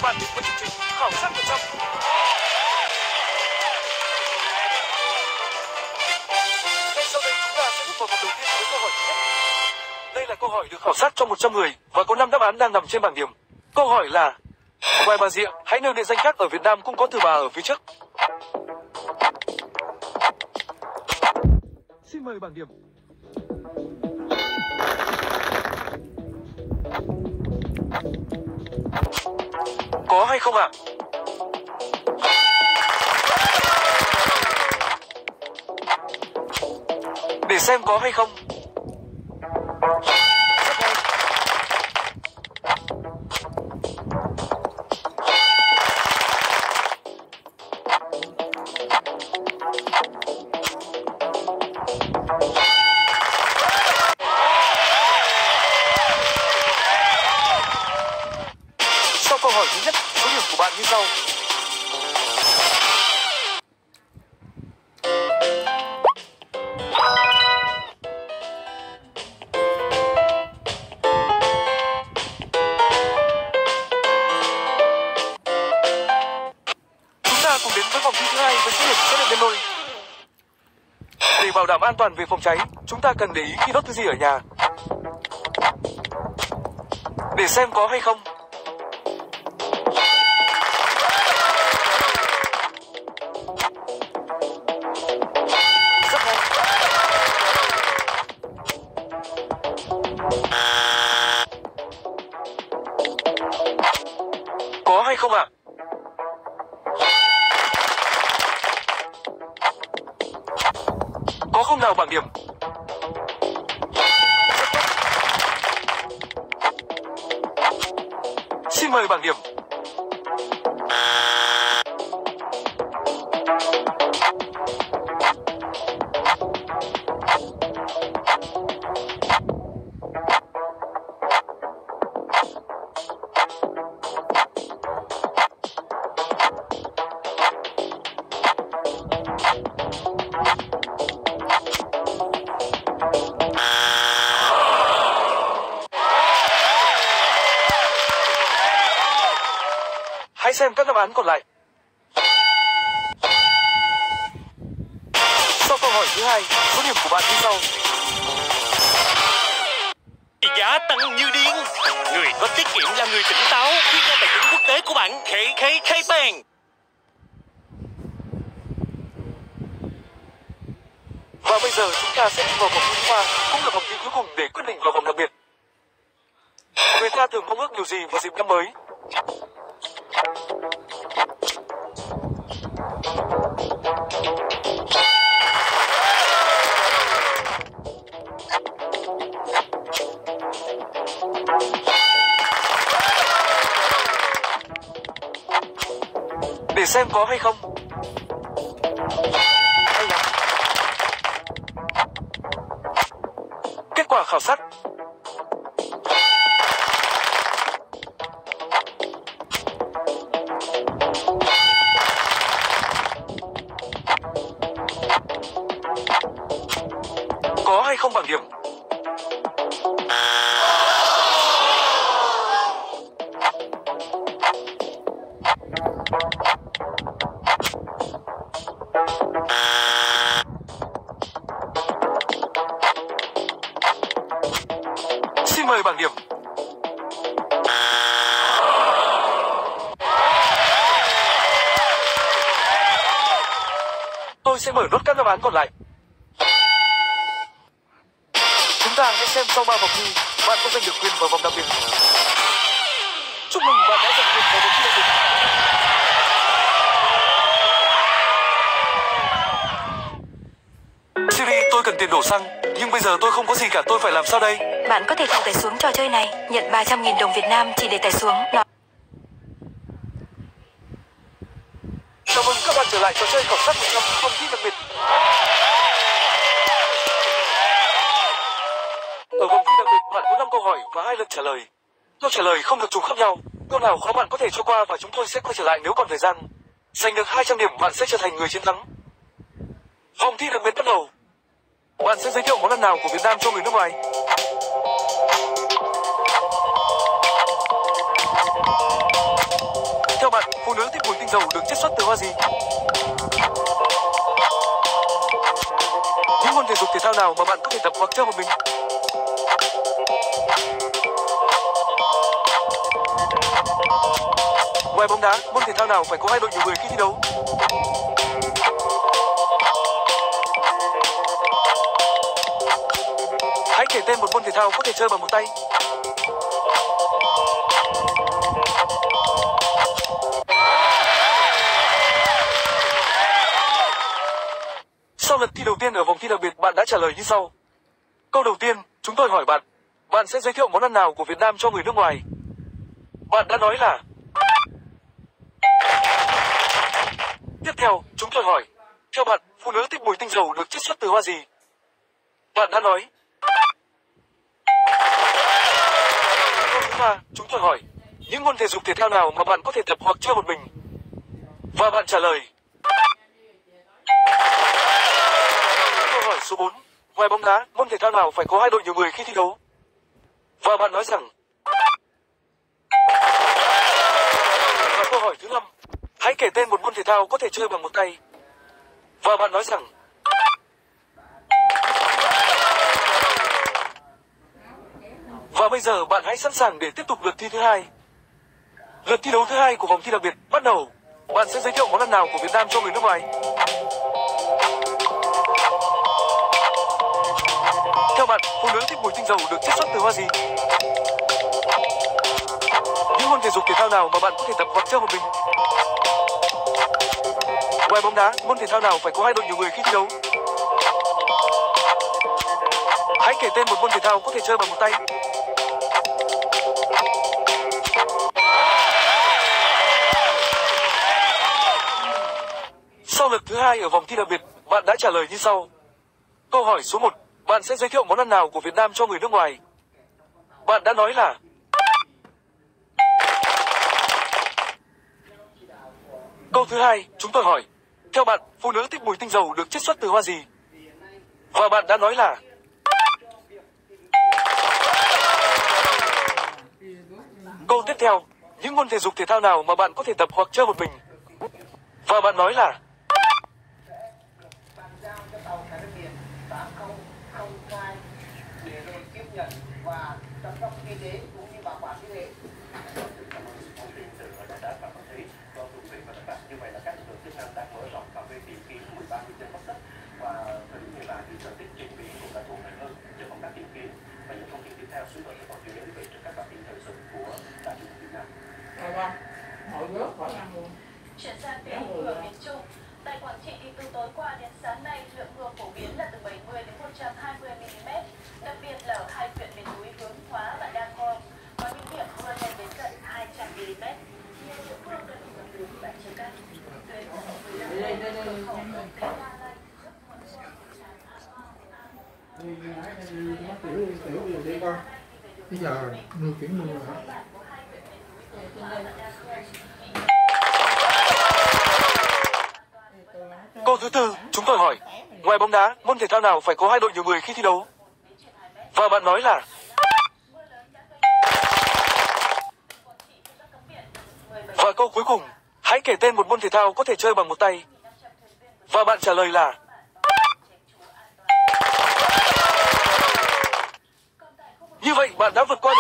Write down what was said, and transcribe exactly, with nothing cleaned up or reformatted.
bạn đến với chương trình khảo sát một trăm. Ngay sau đây chúng ta sẽ bước vào vòng đầu tiên với câu hỏi thứ nhất. Đây là câu hỏi được khảo sát cho một trăm người và có năm đáp án đang nằm trên bảng điểm. Câu hỏi là: ngoài Bà Rịa, hãy nêu địa danh khác ở Việt Nam cũng có từ bà ở phía trước. Xin mời bảng điểm. Có hay không ạ? Để xem có hay không. Rất hay. Sau câu hỏi thứ nhất, số điểm của bạn như sau. Chúng ta cùng đến với vòng thi thứ hai với số điểm sẽ được nhân đôi. Để bảo đảm an toàn về phòng cháy, chúng ta cần để ý khi đốt thứ gì ở nhà. Để xem có hay không. Rất hay. Có hay không ạ? Có không nào bảng điểm? Xin mời bảng điểm. Hãy xem các đáp án còn lại. Sau câu hỏi thứ hai, số điểm của bạn như sau. Giá tăng như điên. Người có tiết kiệm là người tỉnh táo. Chuyên gia tài chính quốc tế của bạn K K K Bank. Và bây giờ chúng ta sẽ đi vào vòng thi thứ ba, cũng là vòng thi cuối cùng để quyết định vào vòng đặc biệt. Người ta thường mong ước điều gì vào dịp năm mới? Để xem có hay không. Hay lắm. Kết quả khảo sát. Có hay không bảng điểm? Xin mời bảng điểm. Tôi sẽ mở nốt các đáp án còn lại. Chúng ta hãy xem sau ba vòng thi, bạn có giành được quyền vào vòng đặc biệt. Chúc mừng bạn đã giành quyền vào vòng thi đặc biệt. Siri, tôi cần tiền đổ xăng, nhưng bây giờ tôi không có gì cả, tôi phải làm sao đây? Bạn có thể thử tải xuống trò chơi này, nhận ba trăm nghìn đồng Việt Nam chỉ để tải xuống. Nó... Chào mừng các bạn trở lại trò chơi khảo sát một trăm vòng thi đặc biệt. Ở vòng thi đặc biệt, bạn có năm câu hỏi và hai lượt trả lời. Câu trả lời không được trùng khớp nhau. Câu nào khó bạn có thể cho qua và chúng tôi sẽ quay trở lại nếu còn thời gian. Giành được hai trăm điểm, bạn sẽ trở thành người chiến thắng. Vòng thi đặc biệt bắt đầu. Bạn sẽ giới thiệu món ăn nào của Việt Nam cho người nước ngoài? Theo bạn, phụ nữ thích mùi tinh dầu được chiết xuất từ hoa gì? Những môn thể dục thể thao nào mà bạn có thể tập hoặc chơi một mình? Ngoài bóng đá, môn thể thao nào phải có hai đội nhiều người khi thi đấu? Hãy kể tên một môn thể thao có thể chơi bằng một tay. Sau lần thi đầu tiên ở vòng thi đặc biệt, bạn đã trả lời như sau. Câu đầu tiên, chúng tôi hỏi bạn, bạn sẽ giới thiệu món ăn nào của Việt Nam cho người nước ngoài? Bạn đã nói là. Tiếp theo, chúng tôi hỏi, theo bạn, phụ nữ thích mùi tinh dầu được chiết xuất từ hoa gì? Bạn đã nói. Câu thứ ba, chúng tôi hỏi, những môn thể dục thể thao nào mà bạn có thể tập hoặc chơi một mình? Và bạn trả lời. Câu hỏi số bốn, ngoài bóng đá, môn thể thao nào phải có hai đội nhiều người khi thi đấu? Và bạn nói rằng. Và câu hỏi thứ năm, hãy kể tên một môn thể thao có thể chơi bằng một tay. Và bạn nói rằng. Và bây giờ bạn hãy sẵn sàng để tiếp tục lượt thi thứ hai. Lượt thi đấu thứ hai của vòng thi đặc biệt bắt đầu. Bạn sẽ giới thiệu món ăn nào của Việt Nam cho người nước ngoài? Theo bạn, phụ nữ thích mùi tinh dầu được chiết xuất từ hoa gì? Những môn thể dục thể thao nào mà bạn có thể tập hoặc chơi một mình? Ngoài bóng đá, môn thể thao nào phải có hai đội nhiều người khi thi đấu? Hãy kể tên một môn thể thao có thể chơi bằng một tay. Sau lượt thứ hai ở vòng thi đặc biệt, bạn đã trả lời như sau. Câu hỏi số một, bạn sẽ giới thiệu món ăn nào của Việt Nam cho người nước ngoài? Bạn đã nói là. Câu thứ hai, chúng tôi hỏi, theo bạn, phụ nữ thích mùi tinh dầu được chiết xuất từ hoa gì? Và bạn đã nói là. Câu tiếp theo, những môn thể dục thể thao nào mà bạn có thể tập hoặc chơi một mình? Và bạn nói là. Chuyển sang tình hình ở miền Trung. Tại Quảng Trị thì từ tối qua đến sáng nay, lượng mưa phổ biến là từ bảy mươi đến một trăm hai mươi mi-li-mét, đặc biệt là ở hai huyện miền núi Hướng Hóa và Đa Khoa có những điểm mưa lên đến gần hai trăm mi-li-mét. Nhiều địa phương đã bị ngập lụt và chia cắt. Tuyến quốc lộ mười lăm cửa khẩu quốc tế La Lai. Bây giờ mưa chuyển mưa rồi. Câu thứ tư, chúng tôi hỏi, ngoài bóng đá, môn thể thao nào phải có hai đội nhiều người khi thi đấu? Và bạn nói là. Và câu cuối cùng, hãy kể tên một môn thể thao có thể chơi bằng một tay. Và bạn trả lời là. Như vậy, bạn đã vượt qua được